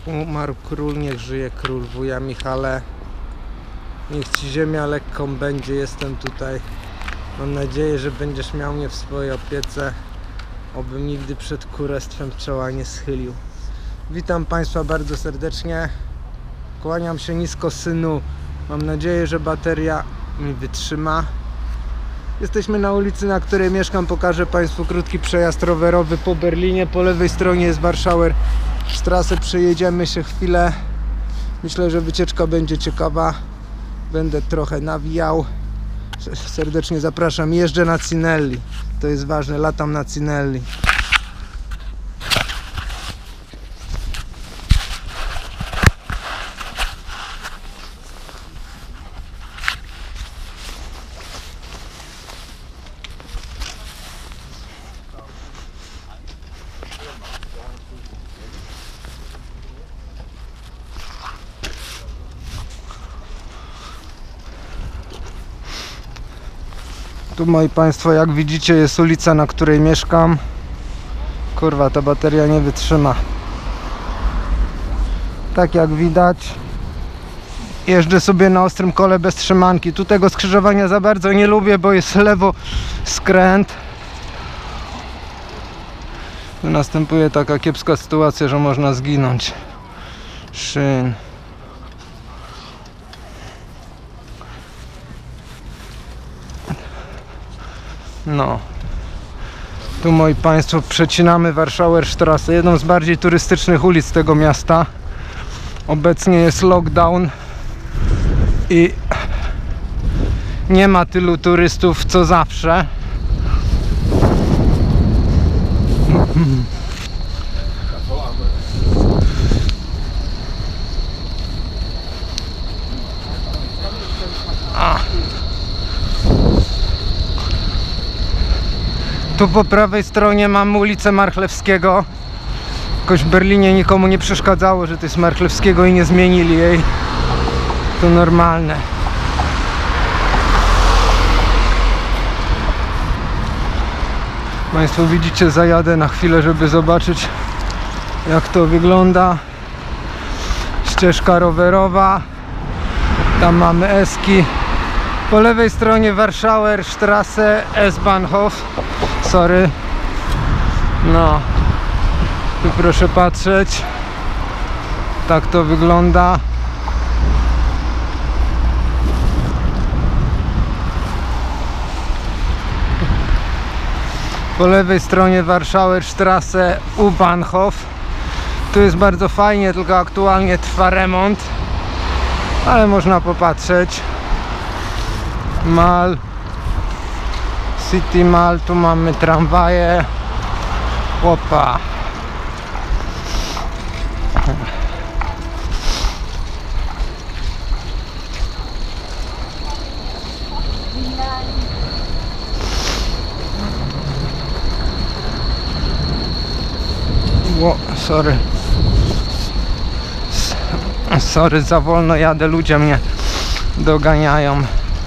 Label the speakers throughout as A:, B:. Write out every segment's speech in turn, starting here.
A: Umarł król, niech żyje król. Wuja Michale, niech ci ziemia lekką będzie. Jestem tutaj. Mam nadzieję, że będziesz miał mnie w swojej opiece, obym nigdy przed kurestwem czoła nie schylił. Witam Państwa bardzo serdecznie. Kłaniam się nisko, synu. Mam nadzieję, że bateria mi wytrzyma. Jesteśmy na ulicy, na której mieszkam. Pokażę Państwu krótki przejazd rowerowy po Berlinie. Po lewej stronie jest Warschauer Straße. Przejedziemy się chwilę. Myślę, że wycieczka będzie ciekawa. Będę trochę nawijał. Serdecznie zapraszam. Jeżdżę na Cinelli. To jest ważne. Latam na Cinelli. Tu, moi Państwo, jak widzicie, jest ulica, na której mieszkam. Kurwa, ta bateria nie wytrzyma. Tak jak widać, jeżdżę sobie na ostrym kole bez trzymanki. Tu tego skrzyżowania za bardzo nie lubię, bo jest lewo skręt. Tu następuje taka kiepska sytuacja, że można zginąć. Szyn. No, tu, moi Państwo, przecinamy Warschauer Straße, jedną z bardziej turystycznych ulic tego miasta. Obecnie jest lockdown i nie ma tylu turystów co zawsze. Tu po prawej stronie mamy ulicę Marchlewskiego. Jakoś w Berlinie nikomu nie przeszkadzało, że to jest Marchlewskiego i nie zmienili jej. To normalne. Państwo widzicie, zajadę na chwilę, żeby zobaczyć, jak to wygląda. Ścieżka rowerowa. Tam mamy eski. Po lewej stronie Warschauer Straße, S-Bahnhof. Sorry. No, tu proszę patrzeć. Tak to wygląda. Po lewej stronie Warschauer Straße, U-Bahnhof. Tu jest bardzo fajnie, tylko aktualnie trwa remont, ale można popatrzeć. Mal, City Mal, tu mamy tramwaje. Opa. O, sorry. Sorry, za wolno jadę, ludzie mnie doganiają.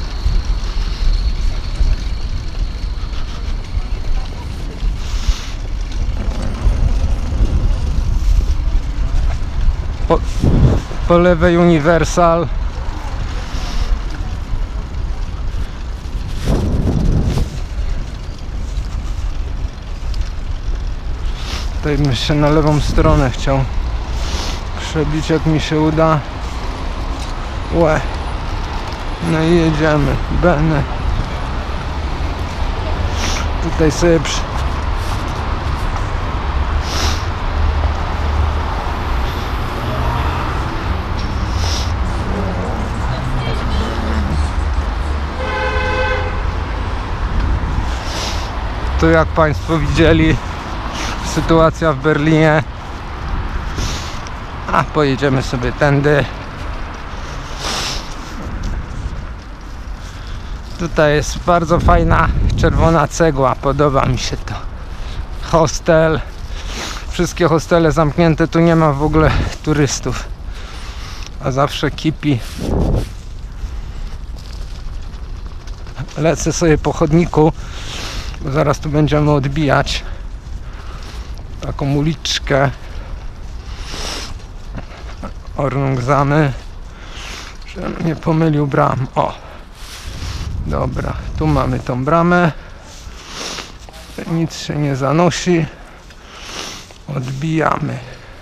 A: Po lewej Universal. Tutaj bym się na lewą stronę chciał przebić, jak mi się uda. Łe. No i jedziemy. Bene. Tutaj sobie tu, jak Państwo widzieli, sytuacja w Berlinie. A pojedziemy sobie tędy. Tutaj jest bardzo fajna czerwona cegła, podoba mi się to. Hostel. Wszystkie hostele zamknięte, tu nie ma w ogóle turystów, a zawsze kipi. Lecę sobie po chodniku, bo zaraz tu będziemy odbijać taką uliczkę. Ordnungszamy, żebym nie pomylił bram. O, dobra, tu mamy tą bramę, nic się nie zanosi, odbijamy.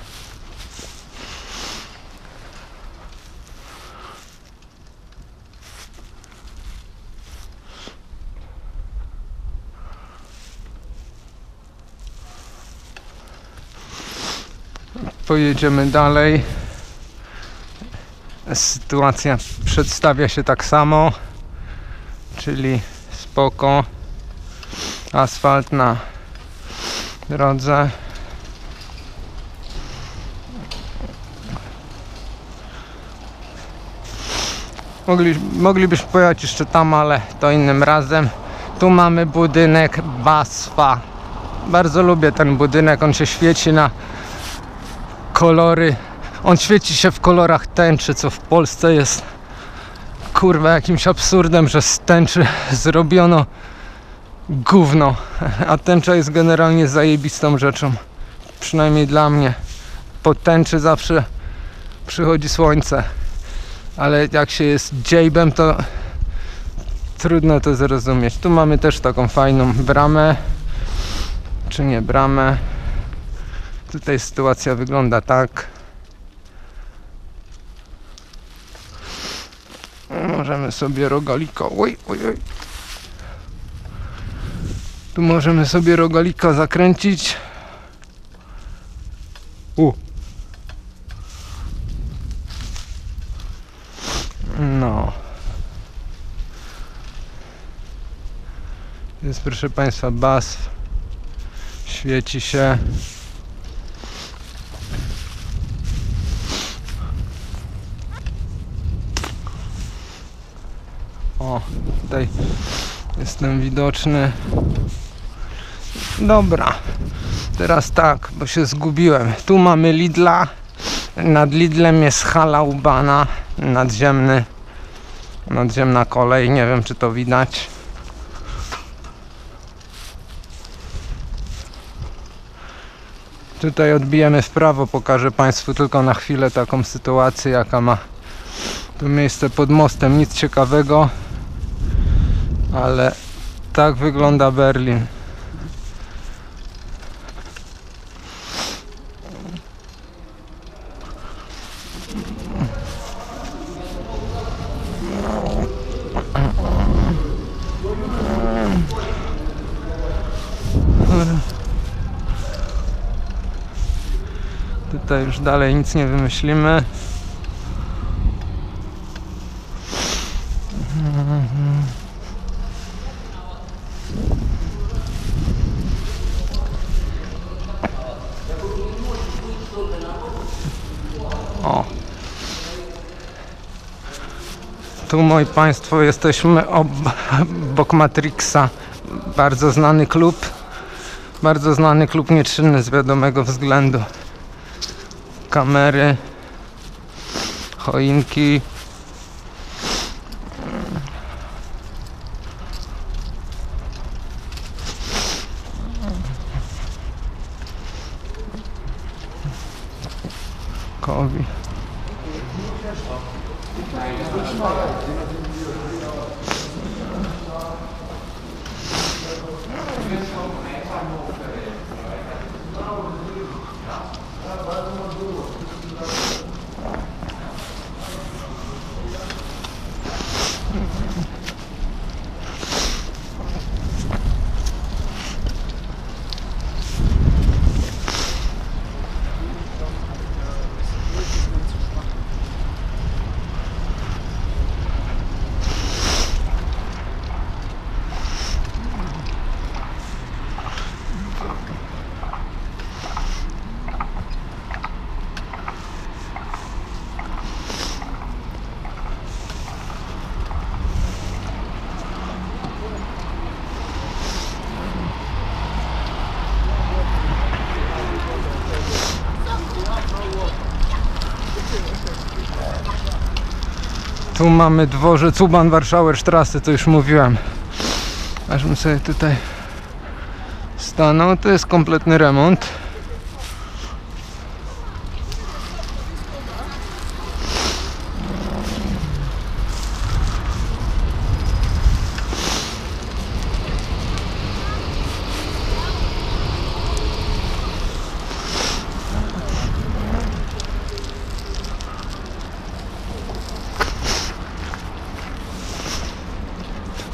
A: Pojedziemy dalej. Sytuacja przedstawia się tak samo, czyli spoko, asfalt na drodze. Moglibyśmy pojechać jeszcze tam, ale to innym razem. Tu mamy budynek BASF-a. Bardzo lubię ten budynek, on się świeci na kolory. On świeci się w kolorach tęczy, co w Polsce jest kurwa jakimś absurdem, że z tęczy zrobiono gówno. A tęcza jest generalnie zajebistą rzeczą. Przynajmniej dla mnie. Po tęczy zawsze przychodzi słońce. Ale jak się jest dziejbem, to trudno to zrozumieć. Tu mamy też taką fajną bramę. Czy nie bramę? Tutaj sytuacja wygląda tak. Możemy sobie rogaliko. Oj. Tu możemy sobie rogalika zakręcić. No. Jest, proszę Państwa, BASF. Świeci się. O, tutaj jestem widoczny. Dobra, teraz tak, bo się zgubiłem. Tu mamy Lidla. Nad Lidlem jest hala U-Bahna, nadziemna kolej. Nie wiem, czy to widać. Tutaj odbijemy w prawo. Pokażę Państwu tylko na chwilę taką sytuację, jaka ma tu miejsce pod mostem. Nic ciekawego, ale tak wygląda Berlin. Tutaj już dalej nic nie wymyślimy. O. Tu, moi Państwo, jesteśmy obok Matrixa. Bardzo znany klub. Bardzo znany klub nieczynny z wiadomego względu. Kamery, choinki. Kowi. Tu mamy dworzec U-Bahn-Warschauer-Straße, to już mówiłem. Aż bym sobie tutaj stanął. To jest kompletny remont.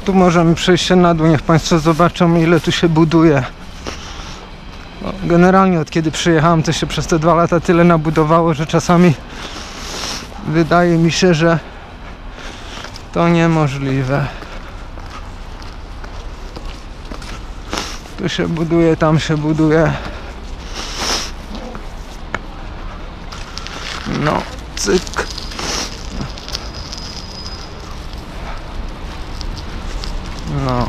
A: Tu możemy przejść się na dół, niech Państwo zobaczą, ile tu się buduje. No, generalnie od kiedy przyjechałem, to się przez te 2 lata tyle nabudowało, że czasami wydaje mi się, że to niemożliwe. Tu się buduje, tam się buduje. No, cyk. No.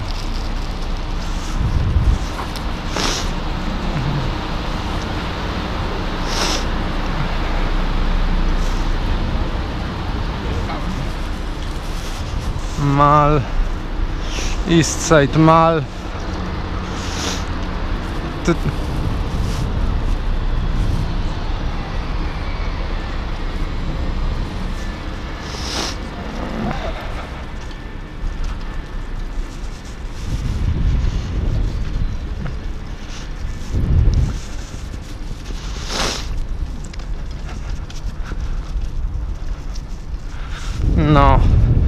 A: Mall, East Side Mall. Tu... No.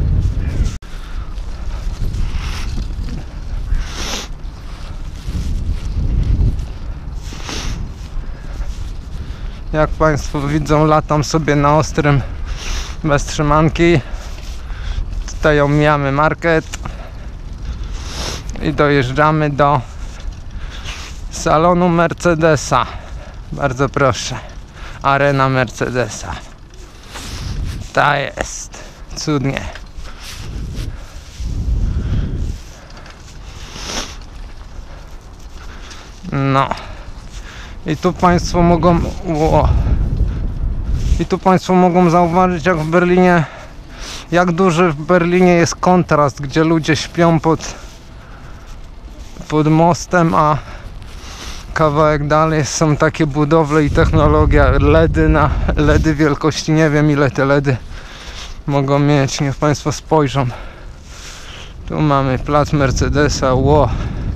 A: Jak Państwo widzą, latam sobie na Ostrym bez trzymanki. Tutaj omijamy market i dojeżdżamy do salonu Mercedesa. Bardzo proszę, arena Mercedesa. Ta jest, cudnie. No. I tu Państwo mogą zauważyć, jak w Berlinie, jak duży w Berlinie jest kontrast, gdzie ludzie śpią pod mostem, a kawałek dalej są takie budowle i technologia, LEDy wielkości, nie wiem ile te LEDy mogą mieć, niech Państwo spojrzą. Tu mamy plac Mercedesa, ło,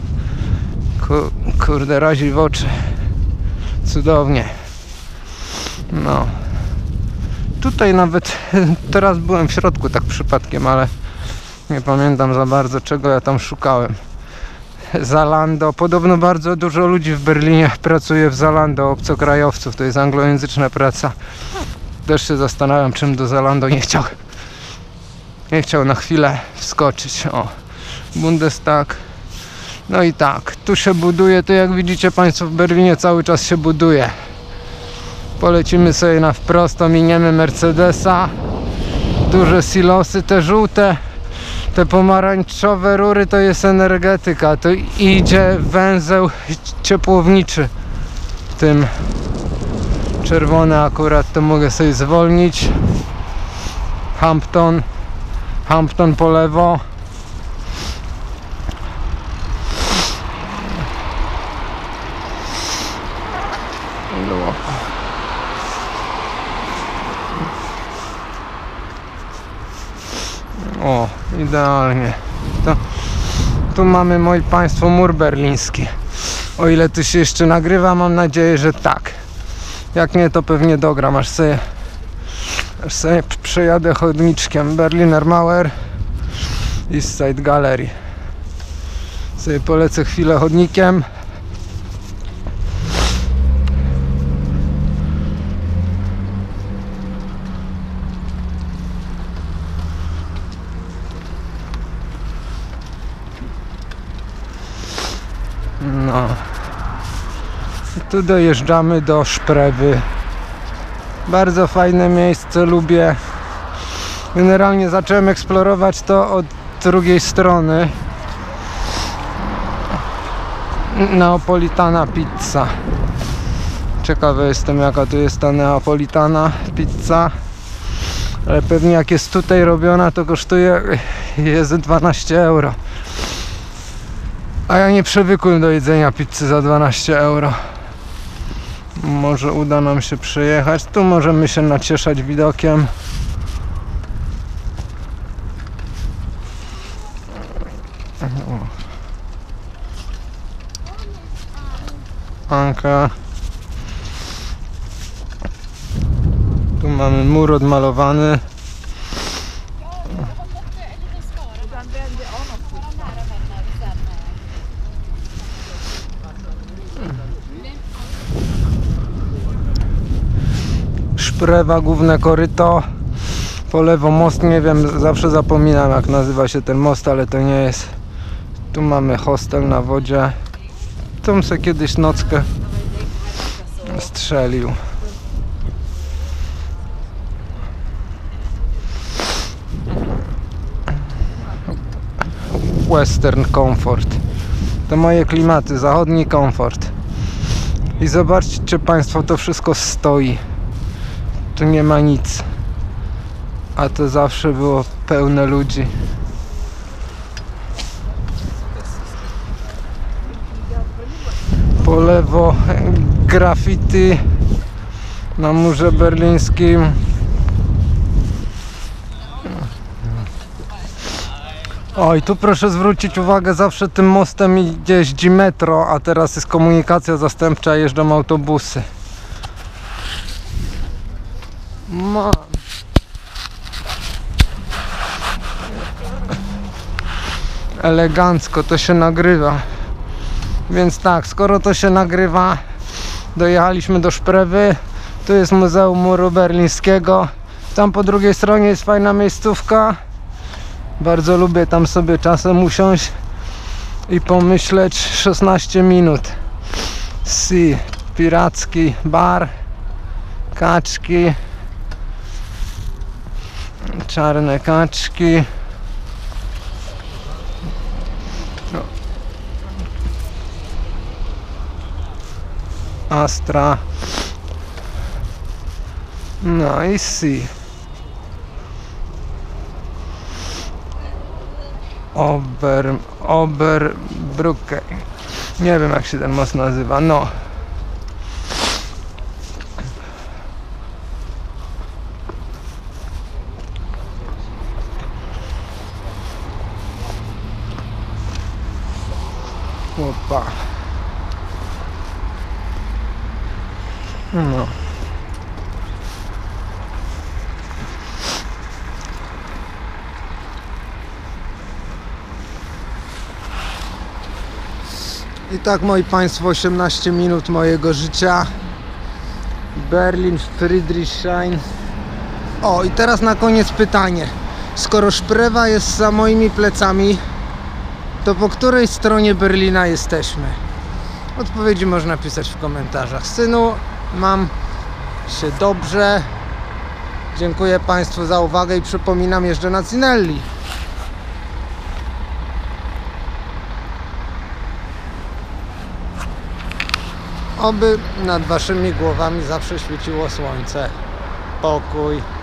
A: kurde, razi w oczy. Cudownie. No. Tutaj nawet teraz byłem w środku tak przypadkiem, ale nie pamiętam za bardzo, czego ja tam szukałem. Zalando. Podobno bardzo dużo ludzi w Berlinie pracuje w Zalando, obcokrajowców. To jest anglojęzyczna praca. Też się zastanawiam, czym do Zalando nie chciał na chwilę wskoczyć. O, Bundestag. No i tak, tu się buduje, to jak widzicie Państwo, w Berlinie cały czas się buduje. Polecimy sobie na wprost, ominiemy Mercedesa. Duże silosy, te żółte, te pomarańczowe rury to jest energetyka. To idzie węzeł ciepłowniczy. Tym czerwone akurat to mogę sobie zwolnić. Hampton po lewo. O, idealnie. Tu mamy, moi Państwo, mur berliński. O ile tu się jeszcze nagrywa, mam nadzieję, że tak. Jak nie, to pewnie dogram, aż sobie przejadę chodniczkiem. Berliner Mauer, East Side Gallery. Sobie polecę chwilę chodnikiem. No. I tu dojeżdżamy do Szprewy. Bardzo fajne miejsce, lubię. Generalnie zacząłem eksplorować to od drugiej strony. Neapolitana pizza. Ciekawy jestem, jaka tu jest ta neapolitana pizza. Ale pewnie jak jest tutaj robiona, to kosztuje 12 euro. A ja nie przywykłem do jedzenia pizzy za 12 euro. Może uda nam się przejechać. Tu możemy się nacieszać widokiem. Anka. Tu mamy mur odmalowany. Szprewa, główne koryto. Po lewo most, nie wiem, zawsze zapominam jak nazywa się ten most, ale to nie jest. Tu mamy hostel na wodzie. Tam se kiedyś nockę strzelił. Western Comfort. To moje klimaty, zachodni komfort. I zobaczcie Państwo, to wszystko stoi. Tu nie ma nic. A to zawsze było pełne ludzi. Po lewo graffiti na murze berlińskim. Oj, tu proszę zwrócić uwagę, zawsze tym mostem jeździ metro, a teraz jest komunikacja zastępcza, jeżdżą autobusy. Elegancko to się nagrywa. Więc tak, skoro to się nagrywa, dojechaliśmy do Szprewy. Tu jest Muzeum Muru Berlińskiego. Tam po drugiej stronie jest fajna miejscówka. Bardzo lubię tam sobie czasem usiąść i pomyśleć 16 minut. Si, piracki bar, kaczki, czarne kaczki. Astra. No i si. Oberbrücke. Nie wiem jak się ten most nazywa, no. Opa. No. I tak, moi Państwo, 18 minut mojego życia. Berlin, Friedrichshain. O, i teraz na koniec pytanie. Skoro Szprewa jest za moimi plecami, to po której stronie Berlina jesteśmy? Odpowiedzi można pisać w komentarzach. Synu, mam się dobrze. Dziękuję Państwu za uwagę i przypominam, jeżdżę na Zinelli. Oby nad Waszymi głowami zawsze świeciło słońce. Pokój.